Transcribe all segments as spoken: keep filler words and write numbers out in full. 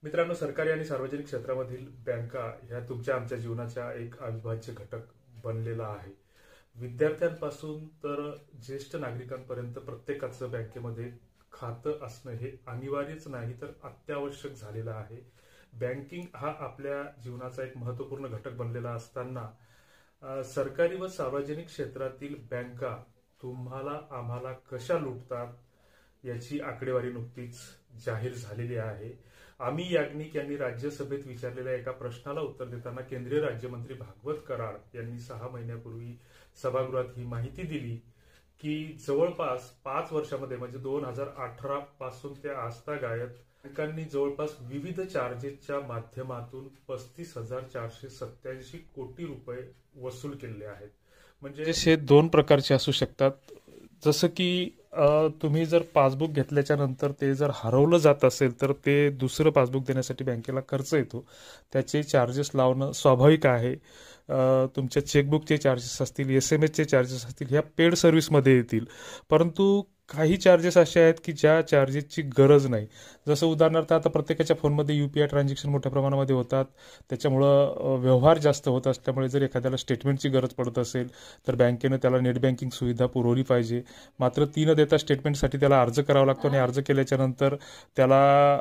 मित्रांनो, सरकारी आणि सार्वजनिक क्षेत्रामधील बँका ह्या तुमच्या आमच्या जीवनाचा एक अविभाज्य घटक बनलेला आहे. विद्यार्थ्यांपासून तर ज्येष्ठ नागरिकांपर्यंत प्रत्येकाचं बँकेमध्ये खातं असणं हे अनिवार्यच नाही तर अत्यावश्यक झालेलं आहे. बँकिंग हा आपल्या जीवनाचा एक महत्त्वपूर्ण घटक बनलेला असताना अ, सरकारी व सार्वजनिक क्षेत्रातील बँका तुम्हाला आम्हाला कशा लुटतात याची आकडेवारी नुकतीच जाहीर झालेली आहे. आम्ही याज्ञिक यांनी राज्यसभेत विचारलेल्या एका प्रश्नाला उत्तर देताना केंद्रीय राज्यमंत्री भागवत कराड यांनी सहा महिन्यापूर्वी सभागृहात ही माहिती दिली की जवळपास पाच वर्षामध्ये म्हणजे दोन हजार अठरा पासून ते आजतागायत बँकांनी जवळपास विविध चार्जेसच्या माध्यमातून पस्तीस हजार चारशे सत्याऐंशी कोटी रुपये वसूल केलेले आहेत. म्हणजे हे दोन प्रकारचे असू शकतात. जसं की अ, तुम्ही जर पासबुक घेतल्याच्या नंतर ते जर हरवलं जात असेल तर ते दुसरं पासबुक देण्यासाठी बँकेला खर्च येतो. त्याचे चार्जेस लावणं स्वाभाविक आहे. अ, तुमच्या चेकबुकचे चार्जेस असतील, एस एम एसचे चार्जेस असतील, ह्या पेड सर्व्हिसमध्ये येतील. परंतु काही चार्जेस असे आहेत की ज्या चार्जेसची गरज नाही. जसं उदाहरणार्थ आता प्रत्येकाच्या फोनमध्ये यू पी आय ट्रान्झॅक्शन मोठ्या प्रमाणामध्ये होतात. त्याच्यामुळं अ, व्यवहार जास्त होत असल्यामुळे जर एखाद्याला स्टेटमेंटची गरज पडत असेल तर बँकेनं त्याला नेट बँकिंग सुविधा पुरवली पाहिजे. मात्र ती न देता स्टेटमेंटसाठी त्याला अर्ज करावा लागतो आणि अर्ज केल्याच्या नंतर त्याला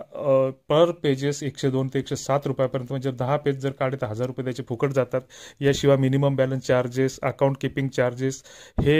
पर पेजेस एकशे दोन ते एकशे सात रुपयापर्यंत म्हणजे दहा पेज जर काढले तर हजार रुपये त्याचे फुकट जातात. याशिवाय minimum balance charges, account keeping charges हे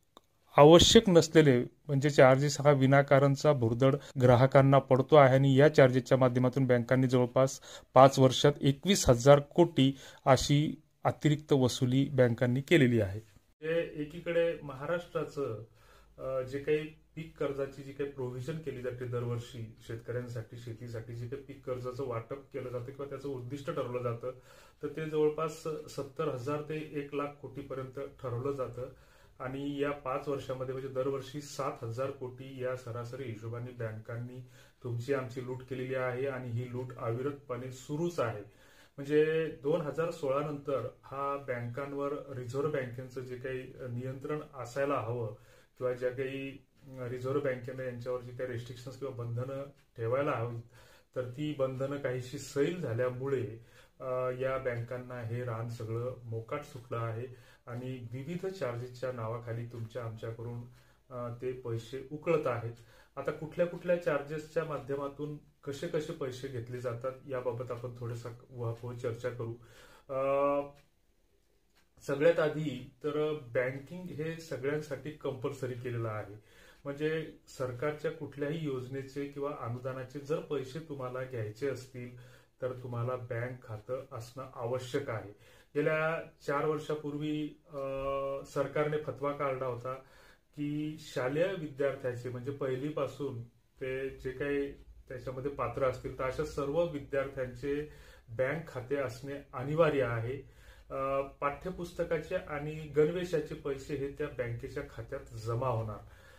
आवश्यक नसलेले म्हणजे चार्जेस हा विनाकारणचा भुर्दड ग्राहकांना पडतो आहे आणि या चार्जेसच्या माध्यमातून बँकांनी जवळपास पाच वर्षात एकवीस हजार कोटी अशी अतिरिक्त वसुली बँकांनी केलेली आहे. एकीकडे महाराष्ट्राचं अ, जे काही पीक कर्जाची जी काही प्रोव्हिजन केली जाते दरवर्षी शेतकऱ्यांसाठी, शेतीसाठी जे काही पीक कर्जाचं वाटप केलं जातं किंवा त्याचं उद्दिष्ट ठरवलं जातं तर ते जवळपास सत्तर हजार ते एक लाख कोटीपर्यंत ठरवलं जातं. आणि या पाच वर्षामध्ये म्हणजे दरवर्षी सात हजार कोटी या सरासरी हिशोबाने बँकांनी तुमची आमची लूट केलेली आहे आणि ही लूट अविरतपणे सुरूच आहे. म्हणजे दोन हजार सोळा नंतर हा बँकांवर रिझर्व्ह बँकेचं जे काही नियंत्रण असायला हवं किंवा ज्या काही रिझर्व्ह बँकेनं यांच्यावर जी काही रेस्ट्रिक्शन्स किंवा बंधनं ठेवायला हवी तर ती बंधनं काहीशी सैल झाल्यामुळे या बँकांना हे रान सगळं मोकाट सुटलं आहे आणि विविध चार्जेसच्या नावाखाली तुमच्या आमच्याकडून ते पैसे उकळत आहेत. आता कुठल्या कुठल्या चार्जेसच्या माध्यमातून कसे कसे पैसे घेतले जातात याबाबत आपण थोडंसं उहापोह चर्चा करू. सगळ्यात आधी तर बँकिंग हे सगळ्यांसाठी कंपल्सरी केलेलं आहे. म्हणजे सरकारच्या कुठल्याही योजनेचे किंवा अनुदानाचे जर पैसे तुम्हाला घ्यायचे असतील तर तुम्हाला बँक खातं असणं आवश्यक आहे. गेल्या चार वर्षापूर्वी सरकारने फतवा काढला होता की शालेय विद्यार्थ्याचे म्हणजे पहिलीपासून ते जे काही त्याच्यामध्ये पात्र असतील तर अशा सर्व विद्यार्थ्यांचे बँक खाते असणे अनिवार्य आहे. पाठ्यपुस्तकाचे आणि गणवेशाचे पैसे हे त्या बँकेच्या खात्यात जमा होणार.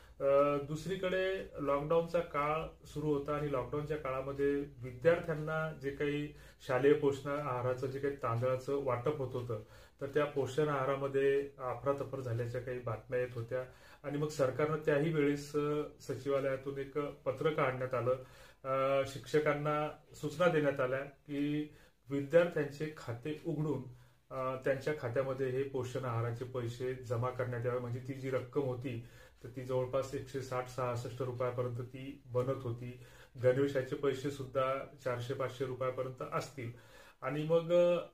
दुसरीकडे लॉकडाऊनचा काळ सुरू होता आणि लॉकडाऊनच्या काळामध्ये विद्यार्थ्यांना जे काही शालेय पोषण आहाराचं जे काही तांदळाचं वाटप होत होतं तर त्या पोषण आहारामध्ये अफरातफर झाल्याच्या काही बातम्या येत होत्या आणि मग सरकारनं त्याही वेळेस सचिवालयातून एक पत्र काढण्यात आलं. शिक्षकांना सूचना देण्यात आल्या की विद्यार्थ्यांचे खाते उघडून त्यांच्या खात्यामध्ये हे पोषण आहाराचे पैसे जमा करण्यात यावे. म्हणजे ती जी रक्कम होती तर ती जवळपास एकशे साठ सहासष्ट रुपयापर्यंत ती बनत होती. गणवेशाचे पैसे सुद्धा चारशे पाचशे रुपयापर्यंत असतील. आणि मग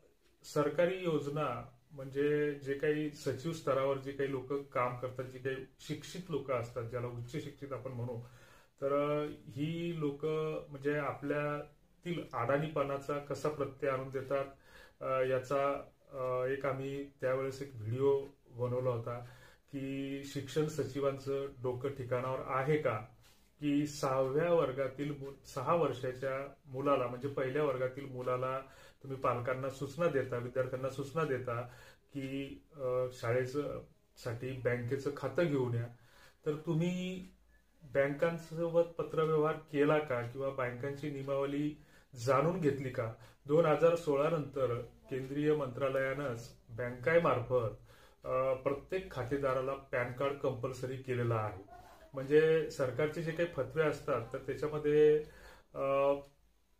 सरकारी योजना म्हणजे जे काही सचिव स्तरावर जे काही लोक काम करतात, जे काही शिक्षित लोक असतात ज्याला उच्च शिक्षित आपण म्हणू, तर ही लोक म्हणजे आपल्यातील अडाणीपणाचा कसा प्रत्यय आणून देतात याचा एक आम्ही त्यावेळेस एक व्हिडिओ बनवला होता की शिक्षण सचिवांचं डोकं ठिकाणावर आहे का, की सहाव्या वर्गातील सहा वर्षाच्या मुलाला म्हणजे पहिल्या वर्गातील मुलाला तुम्ही पालकांना सूचना देता, विद्यार्थ्यांना सूचना देता की शाळेचं साठी बँकेचं खातं घेऊन या, तर तुम्ही बँकांसोबत पत्रव्यवहार केला का किंवा बँकांची नियमावली जाणून घेतली का? दोन हजार सोळा नंतर केंद्रीय मंत्रालयानंच बँकांमार्फत प्रत्येक खातेदाराला पॅन कार्ड कंपल्सरी केलेलं आहे. म्हणजे सरकारचे जे काही फतवे असतात तर त्याच्यामध्ये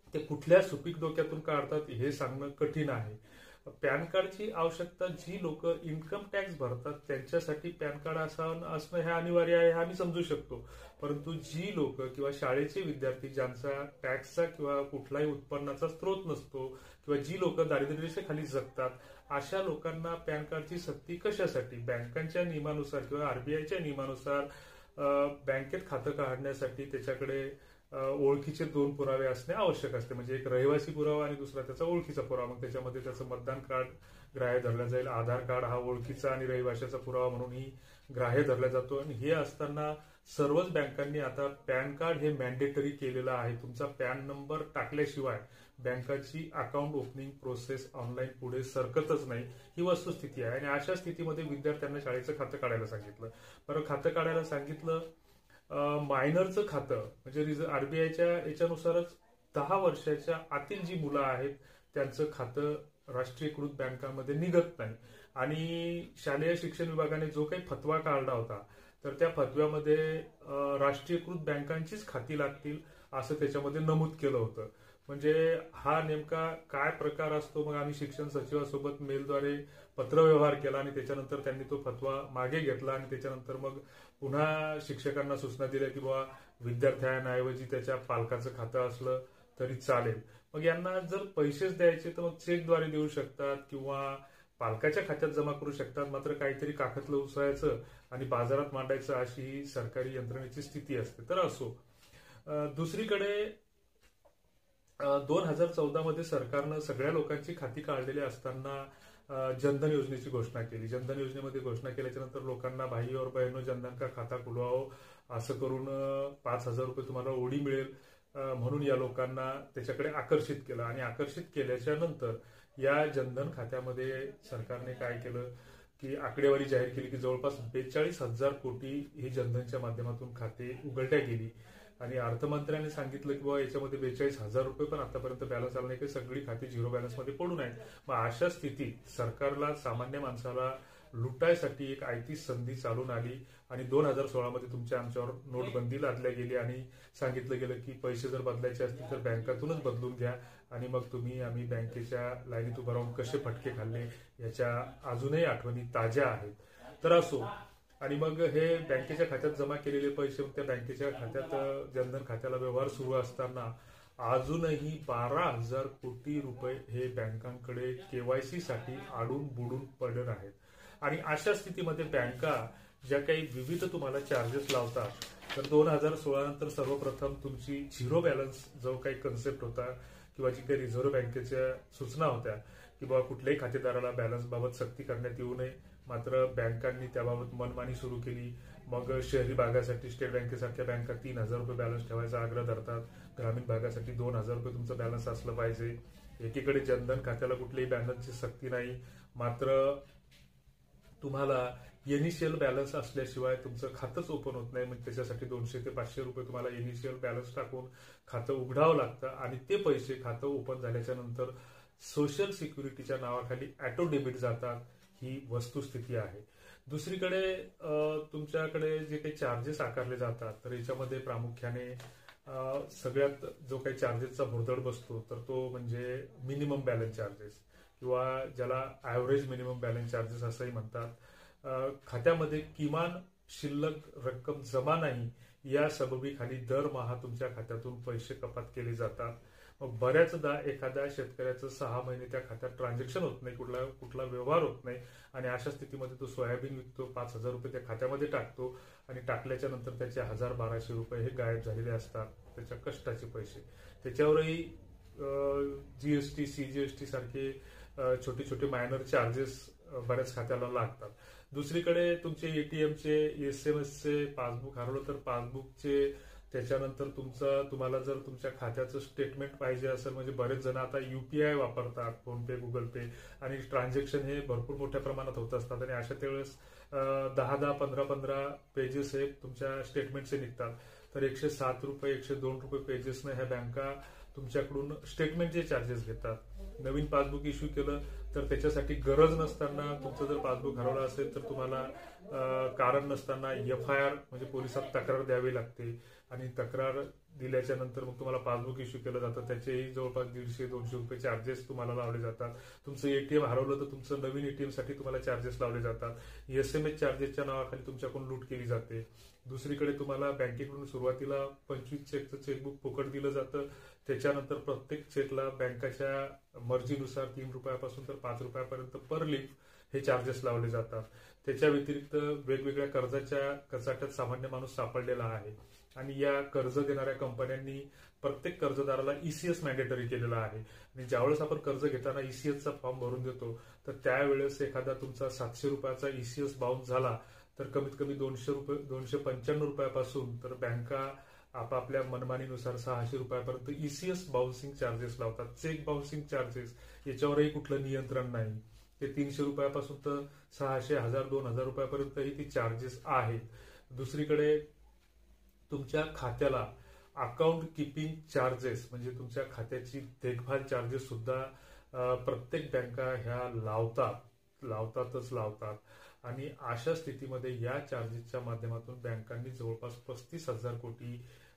ते कुठल्या सुपीक डोक्यातून काढतात हे सांगणं कठीण आहे. पॅन कार्डची आवश्यकता जी लोक इन्कम टॅक्स भरतात त्यांच्यासाठी पॅन कार्ड असणं हे अनिवार्य आहे, हे आम्ही समजू शकतो. परंतु जी लोक किंवा शाळेचे विद्यार्थी ज्यांचा टॅक्सचा किंवा कुठलाही उत्पन्नाचा स्रोत नसतो किंवा जी लोक दारिद्र्यरेषेखाली जगतात अशा लोकांना पॅन कार्डची सक्ती कशासाठी? बँकांच्या नियमानुसार किंवा आरबीआयच्या नियमानुसार बँकेत खातं काढण्यासाठी त्याच्याकडे ओळखीचे दोन पुरावे असणे आवश्यक असते. म्हणजे एक रहिवासी पुरावा आणि दुसरा त्याचा ओळखीचा पुरावा. मग त्याच्यामध्ये त्याचं मतदान कार्ड ग्राह्य धरला जाईल. आधार कार्ड हा ओळखीचा आणि रहिवाशाचा पुरावा म्हणूनही ग्राह्य धरला जातो. आणि हे असताना सर्वच बँकांनी आता पॅन कार्ड हे मॅन्डेटरी केलेलं आहे. तुमचा पॅन नंबर टाकल्याशिवाय बँकाची अकाउंट ओपनिंग प्रोसेस ऑनलाईन पुढे सरकतच नाही, ही वस्तुस्थिती आहे. आणि अशा स्थितीमध्ये विद्यार्थ्यांना शाळेचं खातं काढायला सांगितलं. बरं, खातं काढायला सांगितलं. मायनरचं खातं म्हणजे आरबीआयच्या याच्यानुसारच दहा वर्षाच्या आतील जी मुलं आहेत त्यांचं खातं राष्ट्रीयकृत बँकांमध्ये निघत नाही. आणि शालेय शिक्षण विभागाने जो काही फतवा काढला होता तर त्या फतव्यामध्ये राष्ट्रीयकृत बँकांचीच खाती लागतील असं त्याच्यामध्ये नमूद केलं होतं. म्हणजे हा नेमका काय प्रकार असतो? मग आम्ही शिक्षण सचिवासोबत मेलद्वारे पत्रव्यवहार केला आणि त्याच्यानंतर त्यांनी तो फतवा मागे घेतला. आणि त्याच्यानंतर मग पुन्हा शिक्षकांना सूचना दिल्या की बाबा विद्यार्थ्यांऐवजी त्याच्या पालकाचं खातं असलं तरी चालेल. मग यांना जर पैसेच द्यायचे तर मग चेकद्वारे देऊ शकतात किंवा पालकाच्या खात्यात जमा करू शकतात. मात्र काहीतरी काखतलं उचलायचं आणि बाजारात मांडायचं अशी ही सरकारी यंत्रणेची स्थिती असते. तर असो. दुसरीकडे दोन हजार चौदा मध्ये सरकारनं सगळ्या लोकांची खाती काढलेली असताना जनधन योजनेची घोषणा केली. जनधन योजनेमध्ये घोषणा केल्याच्या नंतर लोकांना भाई और बहनों जनधन का खाता खुलवाओ असं करून पाच हजार रुपये तुम्हाला ओढी मिळेल म्हणून या लोकांना त्याच्याकडे आकर्षित केलं. आणि आकर्षित केल्याच्या नंतर या जनधन खात्यामध्ये सरकारने काय केलं की आकडेवारी जाहीर केली की जवळपास बेचाळीस हजार कोटी ही जनधनच्या माध्यमातून खाते उघडल्या गेली. आणि अर्थमंत्र्यांनी सांगितलं की बाबा याच्यामध्ये बेचाळीस हजार रुपये पण आतापर्यंत बॅलन्स आला नाही की सगळी खाती झिरो बॅलन्समध्ये पडून आहेत. मग अशा स्थितीत सरकारला सामान्य माणसाला लुटायसाठी एक आयती संधी चालून आली. आणि दोन हजार सोळा मध्ये तुमच्या आमच्यावर नोटबंदी लादल्या गेली आणि सांगितलं गेलं की पैसे जर बदलायचे असतील तर बँकातूनच बदलून घ्या. आणि मग तुम्ही आम्ही बँकेच्या लाईनीत उभं राहून कसे फटके खाल्ले याच्या अजूनही आठवणी ताज्या आहेत. तर असो. आणि मग हे बँकेच्या खात्यात जमा केलेले पैसे त्या बँकेच्या खात्यात जनधन खात्याला व्यवहार सुरू असताना अजूनही बारा हजार कोटी रुपये हे बँकांकडे केवायसी साठी आडून बुडून पडत आहेत. आणि अशा स्थितीमध्ये बँका ज्या काही विविध तुम्हाला चार्जेस लावतात तर दोन हजार सोळा नंतर सर्वप्रथम तुमची झिरो बॅलन्स जो काही कन्सेप्ट होता किंवा जी काही रिझर्व्ह बँकेच्या सूचना होत्या की बाबा कुठल्याही खातेदाराला बॅलन्स बाबत सक्ती करण्यात येऊ नये, मात्र बँकांनी त्याबाबत मनमानी सुरू केली. मग शहरी भागासाठी स्टेट बँकेसारख्या बँका तीन हजार रुपये बॅलन्स ठेवायचा आग्रह धरतात. ग्रामीण भागासाठी दोन हजार रुपये तुमचं बॅलन्स असलं पाहिजे. एकीकडे जनधन खात्याला कुठल्याही बॅलन्सची सक्ती नाही, मात्र तुम्हाला इनिशियल बॅलन्स असल्याशिवाय तुमचं खातंच ओपन होत नाही. म्हणजे त्याच्यासाठी दोनशे ते पाचशे रुपये तुम्हाला इनिशियल बॅलन्स टाकून खातं उघडावं लागतं. आणि ते पैसे खातं ओपन झाल्याच्या नंतर सोशल सिक्युरिटीच्या नावाखाली ऑटो डेबिट जातात. ही वस्तुस्थिती आहे. दुसरीकडे तुमच्याकडे जे काही चार्जेस आकारले जातात तर याच्यामध्ये प्रामुख्याने सगळ्यात जो काही चार्जेसचा भुर्दड बसतो तर तो म्हणजे मिनिमम बॅलन्स चार्जेस किंवा ज्याला ॲव्हरेज मिनिमम बॅलन्स चार्जेस असंही म्हणतात. खात्यामध्ये किमान शिल्लक रक्कम जमा नाही या सबबी खाली दरमहा तुमच्या खात्यातून पैसे कपात केले जातात. मग बऱ्याचदा एखाद्या शेतकऱ्याचं सहा महिने त्या खात्यात ट्रान्झॅक्शन होत नाही, कुठला कुठला व्यवहार होत नाही. आणि अशा स्थितीमध्ये तो सोयाबीन विकतो, पाच हजार रुपये त्या खात्यामध्ये टाकतो आणि टाकल्याच्या नंतर त्याचे हजार बाराशे रुपये हे गायब झालेले असतात, त्याच्या कष्टाचे पैसे. त्याच्यावरही जीएसटी सीजीएसटी सारखे छोटे छोटे मायनर चार्जेस बऱ्याच खात्याला लागतात. दुसरीकडे तुमचे एटीएमचे एस एम एसचे पासबुक हरवलं तर पासबुकचे त्याच्यानंतर तुमचं तुम्हाला जर तुमच्या खात्याचं स्टेटमेंट पाहिजे असेल म्हणजे बरेच जण आता युपीआय वापरतात, फोन पे गुगल पे आणि ट्रान्झॅक्शन हे भरपूर मोठ्या प्रमाणात होत असतात. आणि अशा त्यावेळेस दहा दहा पंधरा पंधरा पेजेस हे तुमच्या स्टेटमेंटचे निघतात. तर एकशे सात रुपये एकशे दोन रुपये पेजेसने ह्या बँका तुमच्याकडून स्टेटमेंटचे चार्जेस घेतात. नवीन पासबुक इश्यू केलं तर त्याच्यासाठी गरज नसताना तुमचं जर पासबुक हरवलं असेल तर तुम्हाला कारण नसताना एफ आय आर म्हणजे पोलिसात तक्रार द्यावी लागते. आणि तक्रार दिल्याच्या नंतर मग तुम्हाला पासबुक इश्यू केलं जातं, त्याचेही जवळपास दीडशे दोनशे रुपये चार्जेस तुम्हाला लावले जातात. तुमचं एटीएम हरवलं तर तुमचं नवीन एटीएम साठी तुम्हाला चार्जेस लावले जातात. एसएमएस चार्जेसच्या नावाखाली तुमच्याकडून लूट केली जाते. दुसरीकडे तुम्हाला बँकेकडून सुरुवातीला पंचवीस चेकचं चेकबुक फुकट दिलं जातं. त्याच्यानंतर प्रत्येक चेकला बँकेच्या मर्जीनुसार तीन रुपयापासून तर पाच रुपयापर्यंत पर लीफ हे चार्जेस लावले जातात. त्याच्या व्यतिरिक्त वेगवेगळ्या कर्जाच्या कचाट्यात सामान्य माणूस सापडलेला आहे आणि या कर्ज देणाऱ्या कंपन्यांनी प्रत्येक कर्जदाराला ईसीएस मॅन्डेटरी केलेला आहे. आणि ज्यावेळेस आपण कर्ज घेताना ईसीएसचा फॉर्म भरून देतो तर त्यावेळेस एखादा तुमचा सातशे रुपयाचा ईसीएस बाउन्स झाला तर कमीत कमी दोनशे रुपये दोनशे पंच्याण्णव रुपयापासून तर बँका आपापल्या मनमानीनुसार सहाशे रुपयापर्यंत ईसीएस बाउन्सिंग चार्जेस लावतात. चेक बाउन्सिंग चार्जेस याच्यावरही कुठलं नियंत्रण नाही. ते तीनशे रुपयापासून तर सहाशे हजार दोन हजार रुपयापर्यंतही ती चार्जेस आहेत. दुसरीकडे तुमच्या खात्याला अकाउंट किपिंग चार्जेस म्हणजे तुमच्या खात्याची देखभाल चार्जेस सुद्धा प्रत्येक बँका ह्या लावतात लावतातच लावतात आणि अशा स्थितीमध्ये या चार्जेसच्या माध्यमातून बँकांनी जवळपास पस्तीस हजार कोटी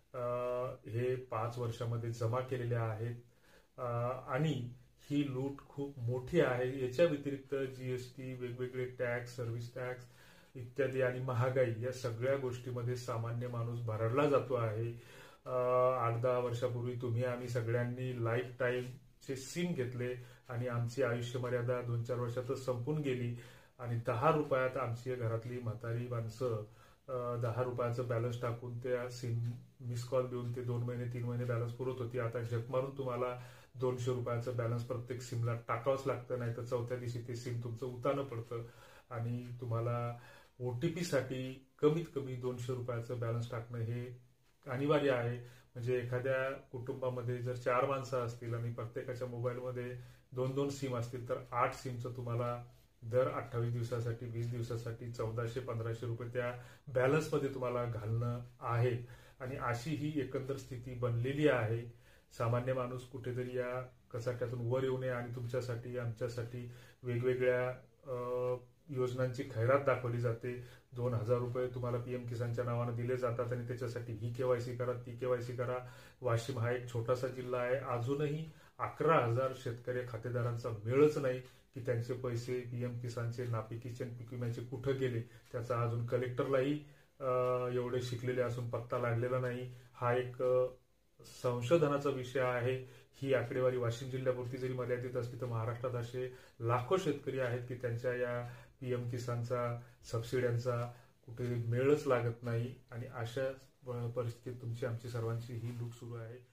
हे पाच वर्षामध्ये जमा केलेले आहेत आणि ही लूट खूप मोठी आहे. याच्या व्यतिरिक्त जीएसटी, वेगवेगळे टॅक्स, सर्व्हिस टॅक्स इत्यादी आणि महागाई या सगळ्या गोष्टीमध्ये सामान्य माणूस भरडला जातो आहे. आठ दहा वर्षापूर्वी तुम्ही आम्ही सगळ्यांनी लाईफ टाईमचे सिम घेतले आणि आमची आयुष्य मर्यादा दोन चार वर्षातच संपून गेली आणि दहा रुपयात आमची घरातली म्हातारी माणसं दहा रुपयाचं बॅलन्स टाकून त्या सिम मिस कॉल देऊन ते दोन महिने तीन महिने बॅलन्स पुरत होती. आता जग मारून तुम्हाला दोनशे रुपयाचं बॅलन्स प्रत्येक सिमला टाकावंच लागतं, नाही तर चौथ्या दिवशी ते सिम तुमचं उतानं पडतं आणि तुम्हाला ओटीपी साठी कमीत कमी दोनशे रुपयाचं बॅलन्स टाकणं हे अनिवार्य आहे. म्हणजे एखाद्या कुटुंबामध्ये जर चार माणसं असतील आणि प्रत्येकाच्या मोबाईलमध्ये दोन दोन सिम असतील तर आठ सिमचं तुम्हाला दर अठ्ठावीस दिवसासाठी वीस दिवसासाठी चौदाशे पंधराशे रुपये त्या बॅलन्समध्ये तुम्हाला घालणं आहे आणि अशी ही एकंदर स्थिती बनलेली आहे. सामान्य माणूस कुठेतरी या कचाट्यातून वर येऊ नये आणि तुमच्यासाठी आमच्यासाठी वेगवेगळ्या योजनांची खैरात दाखवली जाते. दोन हजार रुपये तुम्हाला पीएम किसानच्या नावानं दिले जातात आणि त्याच्यासाठी ही केवायसी करा ती केवायसी करा. वाशिम हा एक छोटासा जिल्हा आहे, अजूनही अकरा हजार शेतकरी खातेदारांचा मेळच नाही की त्यांचे पैसे पीएम किसानचे नापिकीचे पीक विम्याचे कुठं गेले त्याचा अजून कलेक्टरलाही एवढे शिकलेले असून पत्ता लागलेला नाही. हा एक संशोधनाचा विषय आहे. ही आकडेवारी वाशिम जिल्ह्यापुरती जरी मर्यादित असली तर महाराष्ट्रात असे लाखो शेतकरी आहेत की त्यांच्या या पीएम किसानचा सबसिड्यांचा कुठे मेळच लागत नाही आणि अशा परिस्थितीत तुमची आमची सर्वांची ही लूट सुरू आहे.